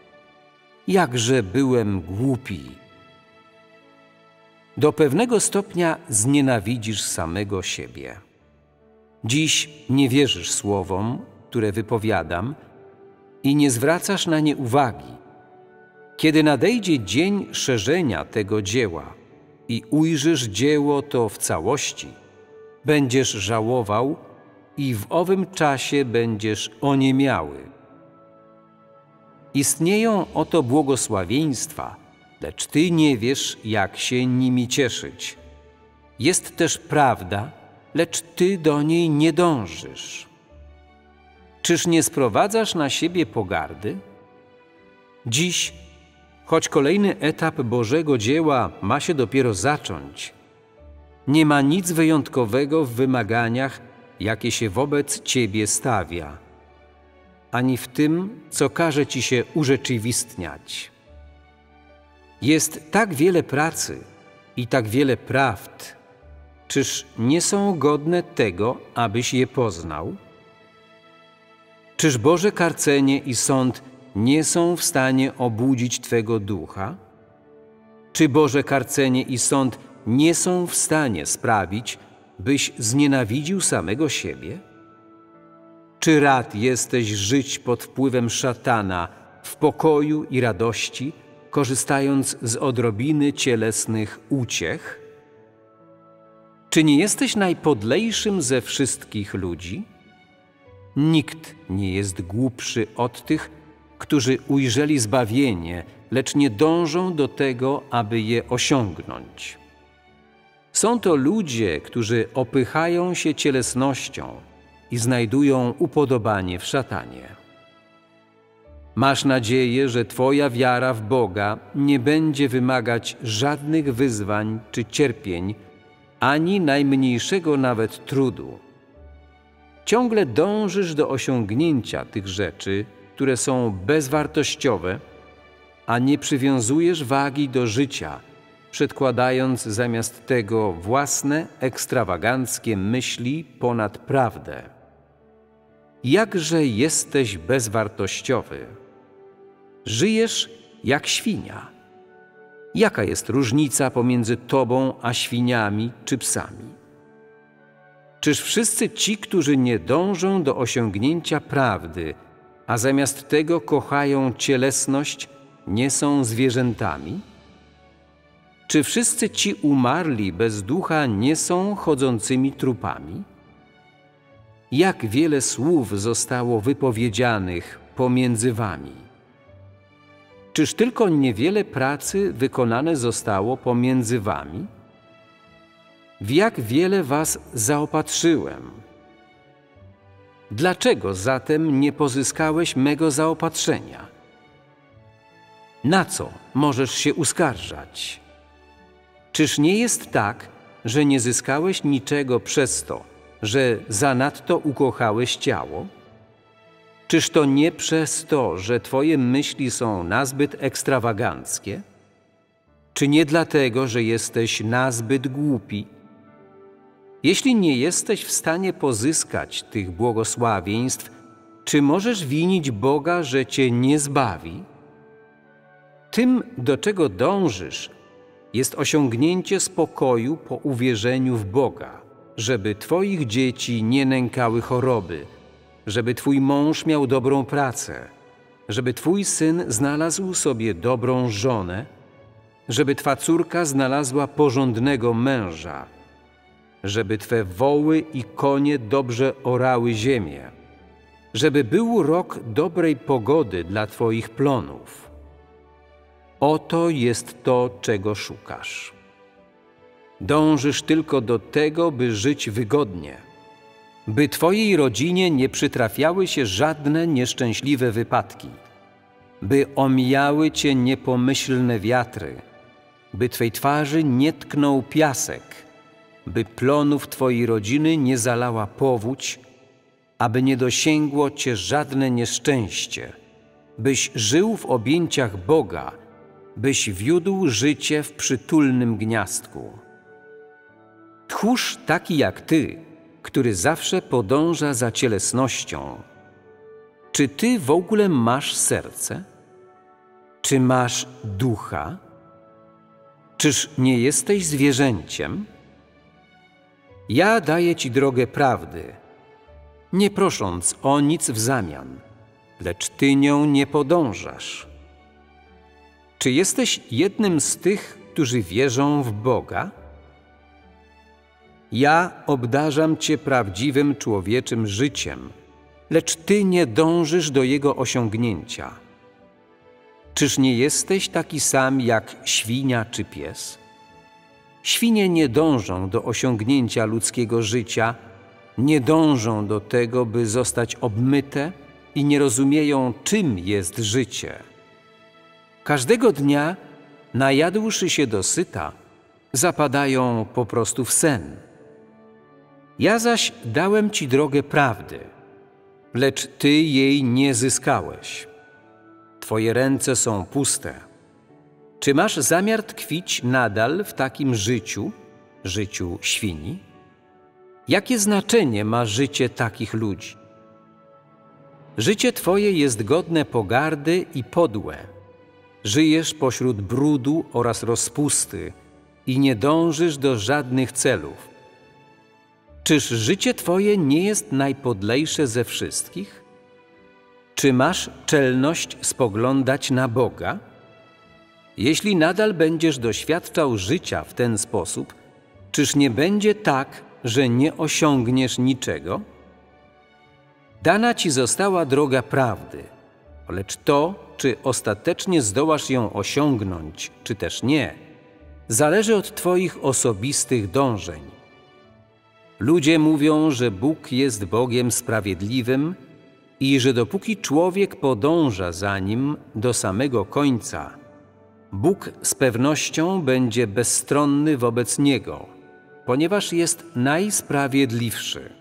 Jakże byłem głupi! Do pewnego stopnia znienawidzisz samego siebie. Dziś nie wierzysz słowom, które wypowiadam, i nie zwracasz na nie uwagi. Kiedy nadejdzie dzień szerzenia tego dzieła i ujrzysz dzieło to w całości, będziesz żałował i w owym czasie będziesz oniemiały. Istnieją oto błogosławieństwa, lecz ty nie wiesz, jak się nimi cieszyć. Jest też prawda, lecz ty do niej nie dążysz. Czyż nie sprowadzasz na siebie pogardy? Dziś, choć kolejny etap Bożego dzieła ma się dopiero zacząć, nie ma nic wyjątkowego w wymaganiach, jakie się wobec ciebie stawia, ani w tym, co każe ci się urzeczywistniać. Jest tak wiele pracy i tak wiele prawd, czyż nie są godne tego, abyś je poznał? Czyż Boże karcenie i sąd nie są w stanie obudzić twego ducha? Czy Boże karcenie i sąd nie są w stanie sprawić, byś znienawidził samego siebie? Czy rad jesteś żyć pod wpływem szatana w pokoju i radości, korzystając z odrobiny cielesnych uciech? Czy nie jesteś najpodlejszym ze wszystkich ludzi? Nikt nie jest głupszy od tych, którzy ujrzeli zbawienie, lecz nie dążą do tego, aby je osiągnąć. Są to ludzie, którzy opychają się cielesnością i znajdują upodobanie w szatanie. Masz nadzieję, że twoja wiara w Boga nie będzie wymagać żadnych wyzwań czy cierpień, ani najmniejszego nawet trudu. Ciągle dążysz do osiągnięcia tych rzeczy, które są bezwartościowe, a nie przywiązujesz wagi do życia, przedkładając zamiast tego własne, ekstrawaganckie myśli ponad prawdę. Jakże jesteś bezwartościowy! Żyjesz jak świnia. Jaka jest różnica pomiędzy tobą a świniami czy psami? Czyż wszyscy ci, którzy nie dążą do osiągnięcia prawdy, a zamiast tego kochają cielesność, nie są zwierzętami? Czy wszyscy ci umarli bez ducha nie są chodzącymi trupami? Jak wiele słów zostało wypowiedzianych pomiędzy wami? Czyż tylko niewiele pracy wykonane zostało pomiędzy wami? W jak wiele was zaopatrzyłem? Dlaczego zatem nie pozyskałeś mego zaopatrzenia? Na co możesz się uskarżać? Czyż nie jest tak, że nie zyskałeś niczego przez to, że zanadto ukochałeś ciało? Czyż to nie przez to, że twoje myśli są nazbyt ekstrawaganckie? Czy nie dlatego, że jesteś nazbyt głupi? Jeśli nie jesteś w stanie pozyskać tych błogosławieństw, czy możesz winić Boga, że cię nie zbawi? Tym, do czego dążysz, jest osiągnięcie spokoju po uwierzeniu w Boga, żeby twoich dzieci nie nękały choroby, żeby twój mąż miał dobrą pracę, żeby twój syn znalazł sobie dobrą żonę, żeby twa córka znalazła porządnego męża, żeby twe woły i konie dobrze orały ziemię, żeby był rok dobrej pogody dla twoich plonów. Oto jest to, czego szukasz. Dążysz tylko do tego, by żyć wygodnie, by twojej rodzinie nie przytrafiały się żadne nieszczęśliwe wypadki, by omijały cię niepomyślne wiatry, by twej twarzy nie tknął piasek, by plonów twojej rodziny nie zalała powódź, aby nie dosięgło cię żadne nieszczęście, byś żył w objęciach Boga, byś wiódł życie w przytulnym gniazdku. Tchórz taki jak ty, który zawsze podąża za cielesnością. Czy ty w ogóle masz serce? Czy masz ducha? Czyż nie jesteś zwierzęciem? Ja daję ci drogę prawdy, nie prosząc o nic w zamian, lecz ty nią nie podążasz. Czy jesteś jednym z tych, którzy wierzą w Boga? Ja obdarzam cię prawdziwym człowieczym życiem, lecz ty nie dążysz do jego osiągnięcia. Czyż nie jesteś taki sam jak świnia czy pies? Świnie nie dążą do osiągnięcia ludzkiego życia, nie dążą do tego, by zostać obmyte i nie rozumieją, czym jest życie. Każdego dnia, najadłszy się dosyta, zapadają po prostu w sen. Ja zaś dałem ci drogę prawdy, lecz ty jej nie zyskałeś. Twoje ręce są puste. Czy masz zamiar tkwić nadal w takim życiu, życiu świni? Jakie znaczenie ma życie takich ludzi? Życie twoje jest godne pogardy i podłe. Żyjesz pośród brudu oraz rozpusty i nie dążysz do żadnych celów. Czyż życie twoje nie jest najpodlejsze ze wszystkich? Czy masz czelność spoglądać na Boga? Jeśli nadal będziesz doświadczał życia w ten sposób, czyż nie będzie tak, że nie osiągniesz niczego? Dana ci została droga prawdy, lecz to, czy ostatecznie zdołasz ją osiągnąć, czy też nie, zależy od twoich osobistych dążeń. Ludzie mówią, że Bóg jest Bogiem sprawiedliwym i że dopóki człowiek podąża za Nim do samego końca, Bóg z pewnością będzie bezstronny wobec niego, ponieważ jest najsprawiedliwszy.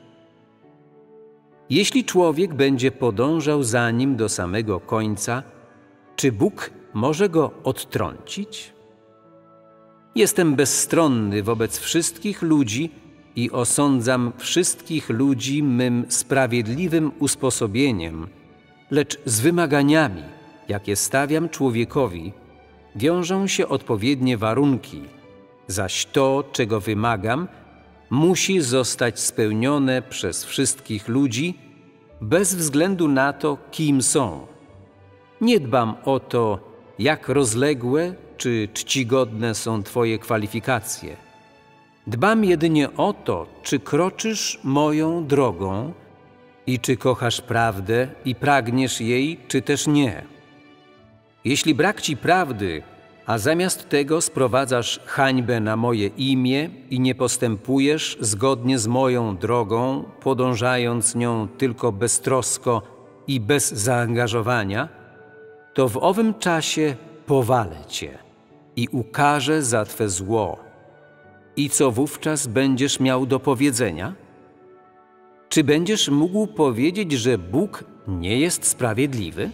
Jeśli człowiek będzie podążał za Nim do samego końca, czy Bóg może go odtrącić? Jestem bezstronny wobec wszystkich ludzi i osądzam wszystkich ludzi mym sprawiedliwym usposobieniem, lecz z wymaganiami, jakie stawiam człowiekowi, wiążą się odpowiednie warunki, zaś to, czego wymagam, musi zostać spełnione przez wszystkich ludzi bez względu na to, kim są. Nie dbam o to, jak rozległe czy czcigodne są twoje kwalifikacje. Dbam jedynie o to, czy kroczysz moją drogą i czy kochasz prawdę i pragniesz jej, czy też nie. Jeśli brak ci prawdy, a zamiast tego sprowadzasz hańbę na moje imię i nie postępujesz zgodnie z moją drogą, podążając nią tylko beztrosko i bez zaangażowania, to w owym czasie powalę cię i ukażę za twe zło. I co wówczas będziesz miał do powiedzenia? Czy będziesz mógł powiedzieć, że Bóg nie jest sprawiedliwy?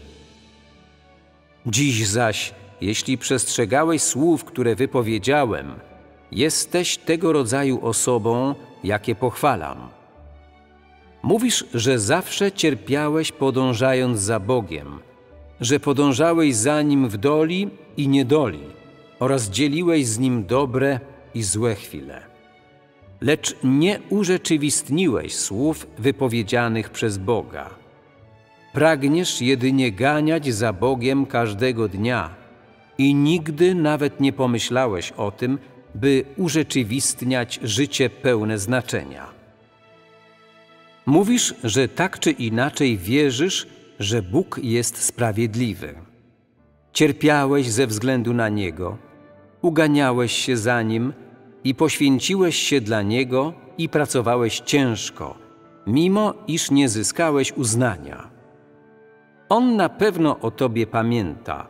Dziś zaś, jeśli przestrzegałeś słów, które wypowiedziałem, jesteś tego rodzaju osobą, jakie pochwalam. Mówisz, że zawsze cierpiałeś podążając za Bogiem, że podążałeś za Nim w doli i niedoli oraz dzieliłeś z Nim dobre i złe chwile. Lecz nie urzeczywistniłeś słów wypowiedzianych przez Boga. Pragniesz jedynie ganiać za Bogiem każdego dnia i nigdy nawet nie pomyślałeś o tym, by urzeczywistniać życie pełne znaczenia. Mówisz, że tak czy inaczej wierzysz, że Bóg jest sprawiedliwy. Cierpiałeś ze względu na Niego, uganiałeś się za Nim i poświęciłeś się dla Niego i pracowałeś ciężko, mimo iż nie zyskałeś uznania. On na pewno o tobie pamięta.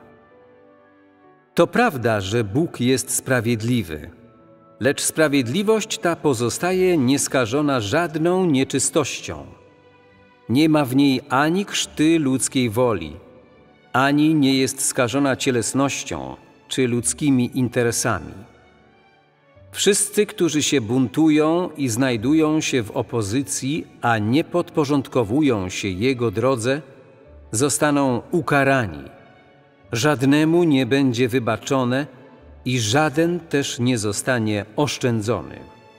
To prawda, że Bóg jest sprawiedliwy, lecz sprawiedliwość ta pozostaje nieskażona żadną nieczystością. Nie ma w niej ani krzty ludzkiej woli, ani nie jest skażona cielesnością czy ludzkimi interesami. Wszyscy, którzy się buntują i znajdują się w opozycji, a nie podporządkowują się Jego drodze, zostaną ukarani. Żadnemu nie będzie wybaczone i żaden też nie zostanie oszczędzony.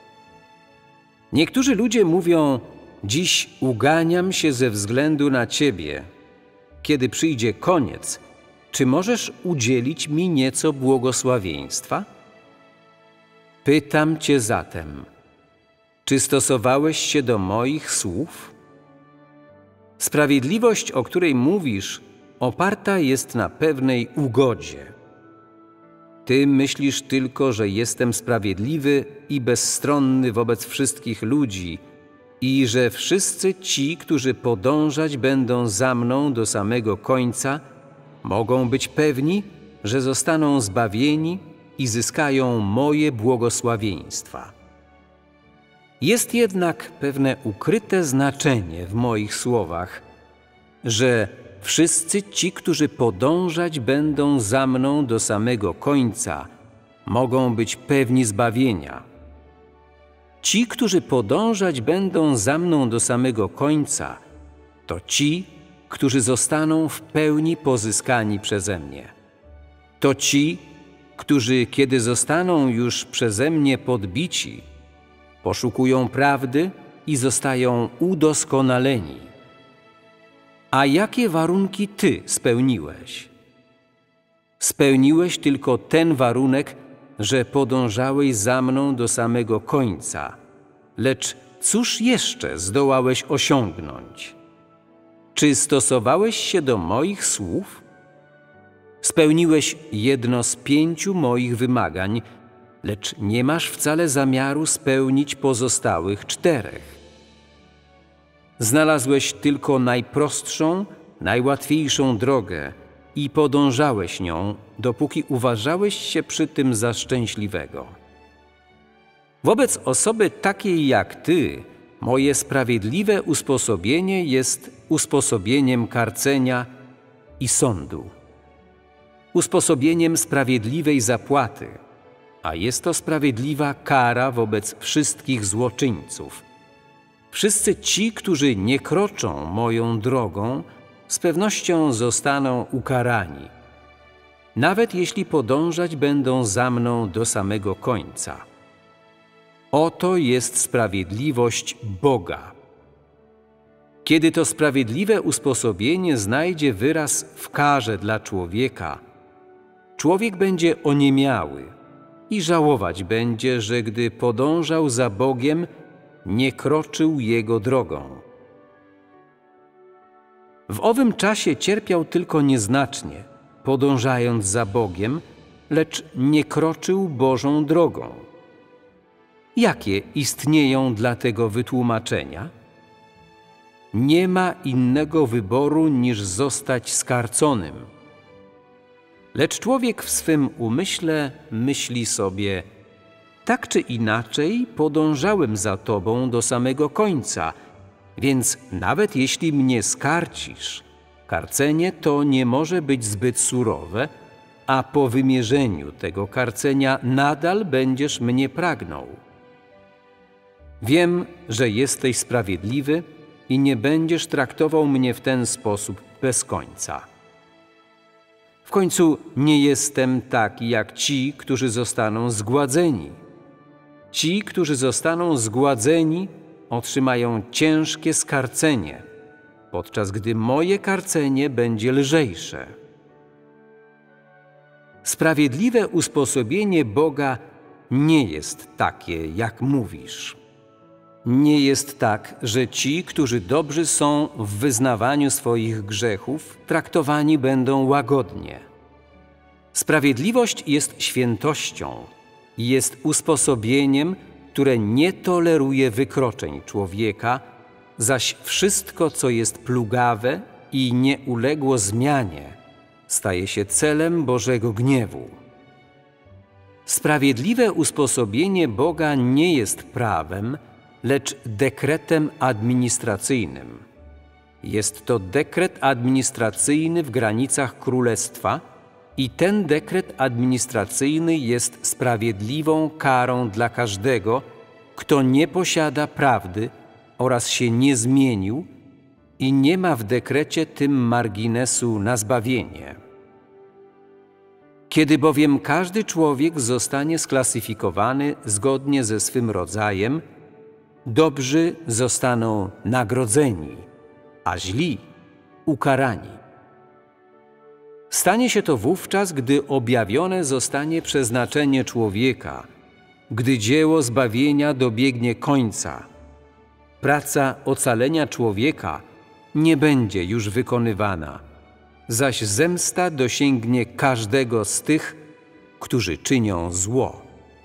Niektórzy ludzie mówią: dziś uganiam się ze względu na Ciebie. Kiedy przyjdzie koniec, czy możesz udzielić mi nieco błogosławieństwa? Pytam Cię zatem, czy stosowałeś się do moich słów? Sprawiedliwość, o której mówisz, oparta jest na pewnej ugodzie. Ty myślisz tylko, że jestem sprawiedliwy i bezstronny wobec wszystkich ludzi i że wszyscy ci, którzy podążać będą za mną do samego końca, mogą być pewni, że zostaną zbawieni i zyskają moje błogosławieństwa. Jest jednak pewne ukryte znaczenie w moich słowach, że wszyscy ci, którzy podążać będą za mną do samego końca, mogą być pewni zbawienia. Ci, którzy podążać będą za mną do samego końca, to ci, którzy zostaną w pełni pozyskani przeze mnie. To ci, którzy, kiedy zostaną już przeze mnie podbici, poszukują prawdy i zostają udoskonaleni. A jakie warunki Ty spełniłeś? Spełniłeś tylko ten warunek, że podążałeś za mną do samego końca. Lecz cóż jeszcze zdołałeś osiągnąć? Czy stosowałeś się do moich słów? Spełniłeś jedno z pięciu moich wymagań, lecz nie masz wcale zamiaru spełnić pozostałych czterech. Znalazłeś tylko najprostszą, najłatwiejszą drogę i podążałeś nią, dopóki uważałeś się przy tym za szczęśliwego. Wobec osoby takiej jak Ty, moje sprawiedliwe usposobienie jest usposobieniem karcenia i sądu, usposobieniem sprawiedliwej zapłaty, a jest to sprawiedliwa kara wobec wszystkich złoczyńców. Wszyscy ci, którzy nie kroczą moją drogą, z pewnością zostaną ukarani, nawet jeśli podążać będą za mną do samego końca. Oto jest sprawiedliwość Boga. Kiedy to sprawiedliwe usposobienie znajdzie wyraz w karze dla człowieka, człowiek będzie oniemiały i żałować będzie, że gdy podążał za Bogiem, nie kroczył Jego drogą. W owym czasie cierpiał tylko nieznacznie, podążając za Bogiem, lecz nie kroczył Bożą drogą. Jakie istnieją dla tego wytłumaczenia? Nie ma innego wyboru niż zostać skarconym. Lecz człowiek w swym umyśle myśli sobie: tak czy inaczej podążałem za Tobą do samego końca, więc nawet jeśli mnie skarcisz, karcenie to nie może być zbyt surowe, a po wymierzeniu tego karcenia nadal będziesz mnie pragnął. Wiem, że jesteś sprawiedliwy i nie będziesz traktował mnie w ten sposób bez końca. W końcu nie jestem taki jak ci, którzy zostaną zgładzeni. Ci, którzy zostaną zgładzeni, otrzymają ciężkie skarcenie, podczas gdy moje karcenie będzie lżejsze. Sprawiedliwe usposobienie Boga nie jest takie, jak mówisz. Nie jest tak, że ci, którzy dobrzy są w wyznawaniu swoich grzechów, traktowani będą łagodnie. Sprawiedliwość jest świętością i jest usposobieniem, które nie toleruje wykroczeń człowieka, zaś wszystko, co jest plugawe i nie uległo zmianie, staje się celem Bożego gniewu. Sprawiedliwe usposobienie Boga nie jest prawem, lecz dekretem administracyjnym. Jest to dekret administracyjny w granicach królestwa i ten dekret administracyjny jest sprawiedliwą karą dla każdego, kto nie posiada prawdy oraz się nie zmienił i nie ma w dekrecie tym marginesu na zbawienie. Kiedy bowiem każdy człowiek zostanie sklasyfikowany zgodnie ze swym rodzajem, dobrzy zostaną nagrodzeni, a źli ukarani. Stanie się to wówczas, gdy objawione zostanie przeznaczenie człowieka, gdy dzieło zbawienia dobiegnie końca. Praca ocalenia człowieka nie będzie już wykonywana, zaś zemsta dosięgnie każdego z tych, którzy czynią zło.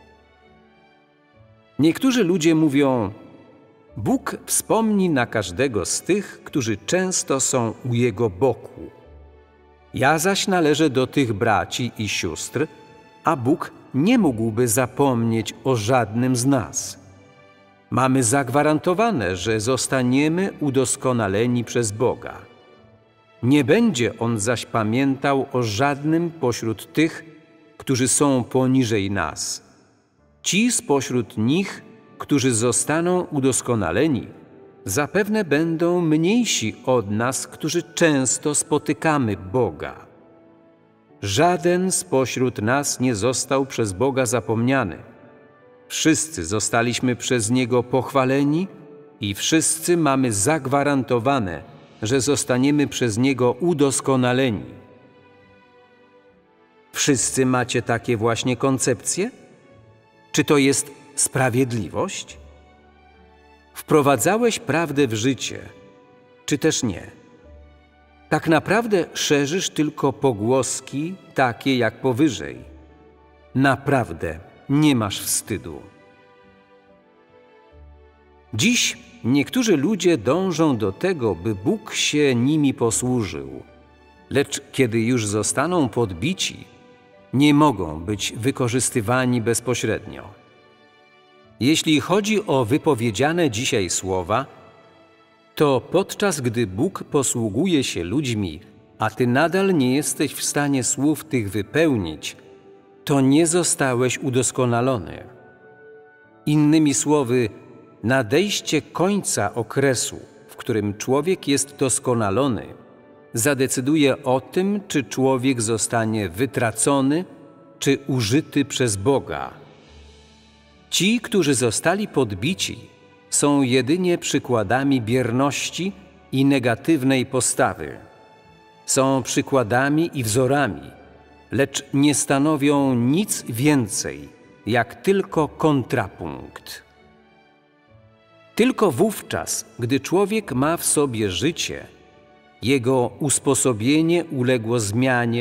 Niektórzy ludzie mówią: Bóg wspomni na każdego z tych, którzy często są u Jego boku. Ja zaś należę do tych braci i sióstr, a Bóg nie mógłby zapomnieć o żadnym z nas. Mamy zagwarantowane, że zostaniemy udoskonaleni przez Boga. Nie będzie On zaś pamiętał o żadnym pośród tych, którzy są poniżej nas. Ci spośród nich, którzy zostaną udoskonaleni, zapewne będą mniejsi od nas, którzy często spotykamy Boga. Żaden spośród nas nie został przez Boga zapomniany. Wszyscy zostaliśmy przez Niego pochwaleni i wszyscy mamy zagwarantowane, że zostaniemy przez Niego udoskonaleni. Wszyscy macie takie właśnie koncepcje? Czy to jest sprawiedliwość? Wprowadzałeś prawdę w życie, czy też nie? Tak naprawdę szerzysz tylko pogłoski takie jak powyżej. Naprawdę nie masz wstydu. Dziś niektórzy ludzie dążą do tego, by Bóg się nimi posłużył, lecz kiedy już zostaną podbici, nie mogą być wykorzystywani bezpośrednio. Jeśli chodzi o wypowiedziane dzisiaj słowa, to podczas gdy Bóg posługuje się ludźmi, a ty nadal nie jesteś w stanie słów tych wypełnić, to nie zostałeś udoskonalony. Innymi słowy, nadejście końca okresu, w którym człowiek jest doskonalony, zadecyduje o tym, czy człowiek zostanie wytracony, czy użyty przez Boga. Ci, którzy zostali podbici, są jedynie przykładami bierności i negatywnej postawy. Są przykładami i wzorami, lecz nie stanowią nic więcej, jak tylko kontrapunkt. Tylko wówczas, gdy człowiek ma w sobie życie, jego usposobienie uległo zmianie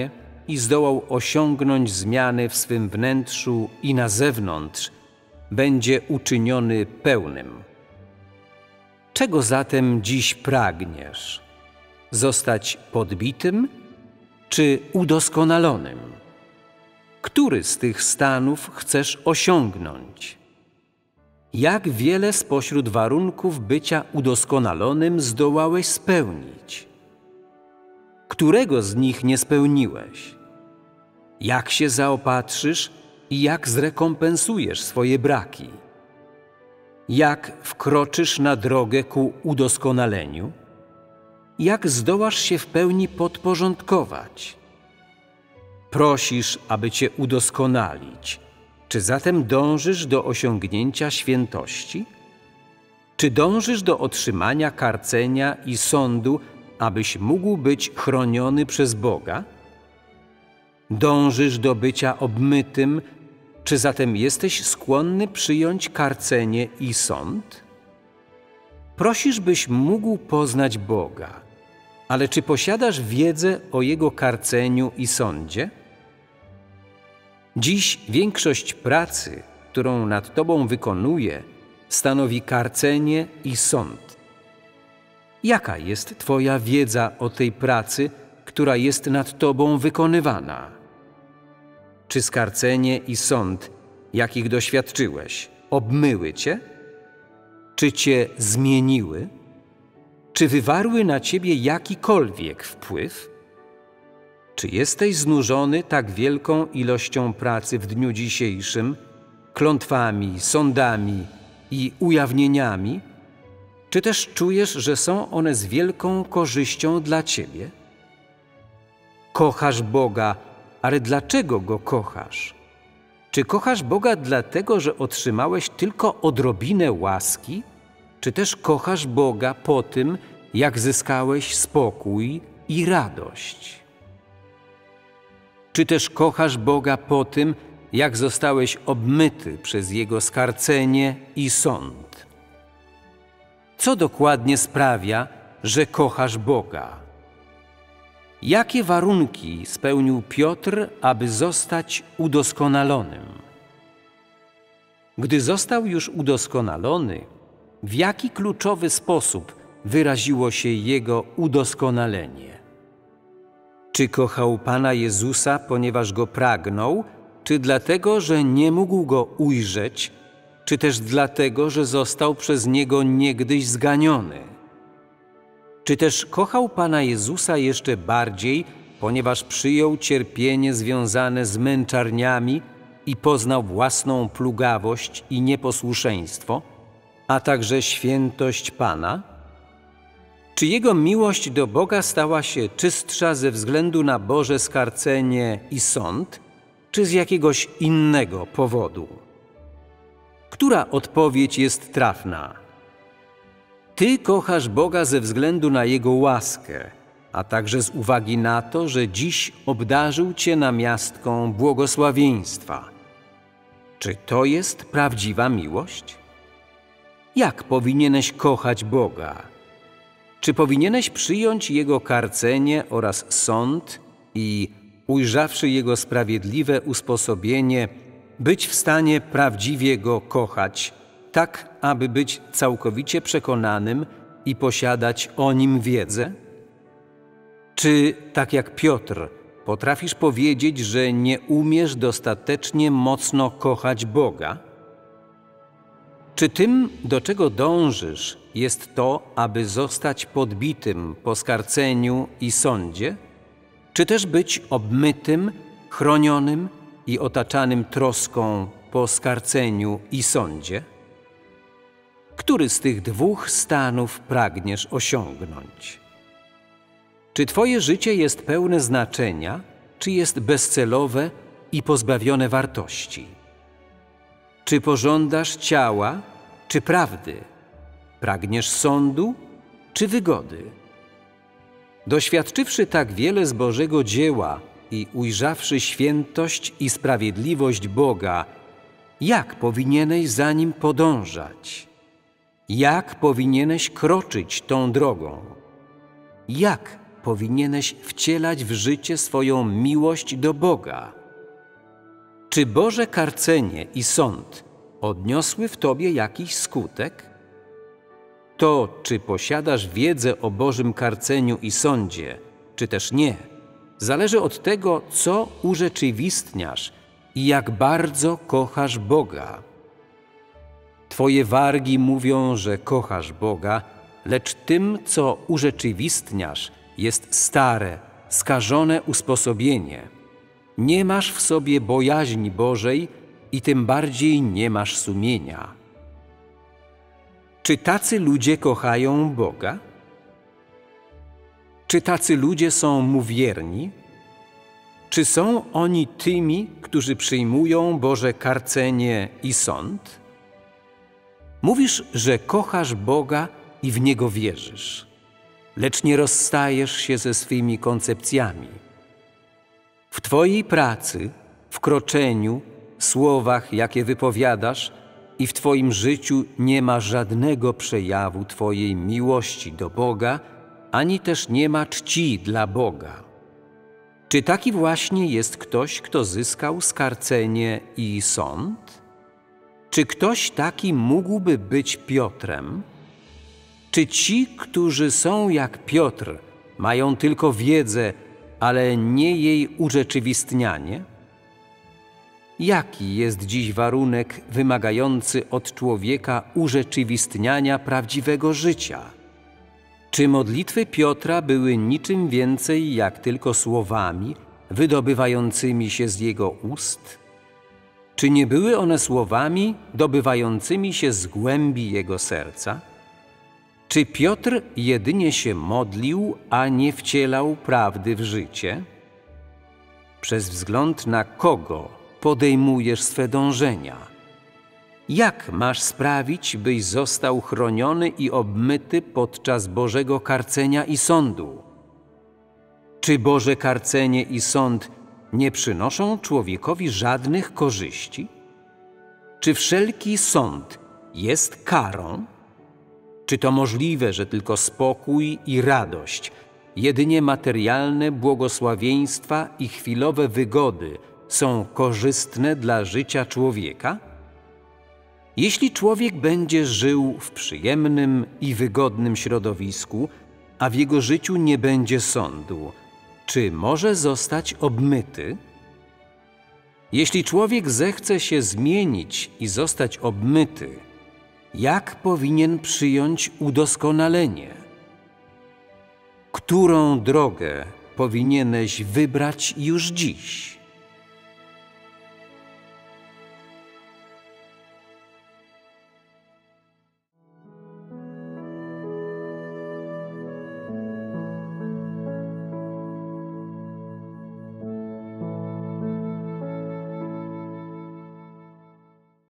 i zdołał osiągnąć zmiany w swym wnętrzu i na zewnątrz, będzie uczyniony pełnym. Czego zatem dziś pragniesz? Zostać podbitym czy udoskonalonym? Który z tych stanów chcesz osiągnąć? Jak wiele spośród warunków bycia udoskonalonym zdołałeś spełnić? Którego z nich nie spełniłeś? Jak się zaopatrzysz i jak zrekompensujesz swoje braki? Jak wkroczysz na drogę ku udoskonaleniu? Jak zdołasz się w pełni podporządkować? Prosisz, aby cię udoskonalić. Czy zatem dążysz do osiągnięcia świętości? Czy dążysz do otrzymania karcenia i sądu, abyś mógł być chroniony przez Boga? Dążysz do bycia obmytym, czy zatem jesteś skłonny przyjąć karcenie i sąd? Prosisz, byś mógł poznać Boga, ale czy posiadasz wiedzę o Jego karceniu i sądzie? Dziś większość pracy, którą nad tobą wykonuje, stanowi karcenie i sąd. Jaka jest twoja wiedza o tej pracy, która jest nad tobą wykonywana? Czy skarcenie i sąd, jakich doświadczyłeś, obmyły cię? Czy cię zmieniły? Czy wywarły na ciebie jakikolwiek wpływ? Czy jesteś znużony tak wielką ilością pracy w dniu dzisiejszym, klątwami, sądami i ujawnieniami? Czy też czujesz, że są one z wielką korzyścią dla ciebie? Kochasz Boga, ale dlaczego Go kochasz? Czy kochasz Boga dlatego, że otrzymałeś tylko odrobinę łaski? Czy też kochasz Boga po tym, jak zyskałeś spokój i radość? Czy też kochasz Boga po tym, jak zostałeś obmyty przez Jego skarcenie i sąd? Co dokładnie sprawia, że kochasz Boga? Jakie warunki spełnił Piotr, aby zostać udoskonalonym? Gdy został już udoskonalony, w jaki kluczowy sposób wyraziło się jego udoskonalenie? Czy kochał Pana Jezusa, ponieważ Go pragnął, czy dlatego, że nie mógł Go ujrzeć, czy też dlatego, że został przez Niego niegdyś zganiony? Czy też kochał Pana Jezusa jeszcze bardziej, ponieważ przyjął cierpienie związane z męczarniami i poznał własną plugawość i nieposłuszeństwo, a także świętość Pana? Czy jego miłość do Boga stała się czystsza ze względu na Boże skarcenie i sąd, czy z jakiegoś innego powodu? Która odpowiedź jest trafna? Ty kochasz Boga ze względu na Jego łaskę, a także z uwagi na to, że dziś obdarzył cię namiastką błogosławieństwa. Czy to jest prawdziwa miłość? Jak powinieneś kochać Boga? Czy powinieneś przyjąć Jego karcenie oraz sąd i, ujrzawszy Jego sprawiedliwe usposobienie, być w stanie prawdziwie Go kochać, tak aby być całkowicie przekonanym i posiadać o Nim wiedzę? Czy, tak jak Piotr, potrafisz powiedzieć, że nie umiesz dostatecznie mocno kochać Boga? Czy tym, do czego dążysz, jest to, aby zostać podbitym po skarceniu i sądzie? Czy też być obmytym, chronionym i otaczanym troską po skarceniu i sądzie? Który z tych dwóch stanów pragniesz osiągnąć? Czy twoje życie jest pełne znaczenia, czy jest bezcelowe i pozbawione wartości? Czy pożądasz ciała, czy prawdy? Pragniesz sądu, czy wygody? Doświadczywszy tak wiele z Bożego dzieła i ujrzawszy świętość i sprawiedliwość Boga, jak powinieneś za Nim podążać? Jak powinieneś kroczyć tą drogą? Jak powinieneś wcielać w życie swoją miłość do Boga. Czy Boże karcenie i sąd odniosły w tobie jakiś skutek? To, czy posiadasz wiedzę o Bożym karceniu i sądzie, czy też nie, zależy od tego, co urzeczywistniasz i jak bardzo kochasz Boga. Twoje wargi mówią, że kochasz Boga, lecz tym, co urzeczywistniasz, jest stare, skażone usposobienie. Nie masz w sobie bojaźni Bożej i tym bardziej nie masz sumienia. Czy tacy ludzie kochają Boga? Czy tacy ludzie są Mu wierni? Czy są oni tymi, którzy przyjmują Boże karcenie i sąd? Mówisz, że kochasz Boga i w Niego wierzysz, lecz nie rozstajesz się ze swymi koncepcjami. W Twojej pracy, w kroczeniu, słowach, jakie wypowiadasz, i w Twoim życiu nie ma żadnego przejawu Twojej miłości do Boga, ani też nie ma czci dla Boga. Czy taki właśnie jest ktoś, kto zyskał skarcenie i sąd? Czy ktoś taki mógłby być Piotrem? Czy ci, którzy są jak Piotr, mają tylko wiedzę, ale nie jej urzeczywistnianie? Jaki jest dziś warunek wymagający od człowieka urzeczywistniania prawdziwego życia? Czy modlitwy Piotra były niczym więcej jak tylko słowami wydobywającymi się z jego ust? Czy nie były one słowami dobywającymi się z głębi jego serca? Czy Piotr jedynie się modlił, a nie wcielał prawdy w życie? Przez wzgląd na kogo podejmujesz swe dążenia? Jak masz sprawić, byś został chroniony i obmyty podczas Bożego karcenia i sądu? Czy Boże karcenie i sąd nie przynoszą człowiekowi żadnych korzyści? Czy wszelki sąd jest karą? Czy to możliwe, że tylko spokój i radość, jedynie materialne błogosławieństwa i chwilowe wygody są korzystne dla życia człowieka? Jeśli człowiek będzie żył w przyjemnym i wygodnym środowisku, a w jego życiu nie będzie sądu, czy może zostać obmyty? Jeśli człowiek zechce się zmienić i zostać obmyty, jak powinien przyjąć udoskonalenie? Którą drogę powinieneś wybrać już dziś?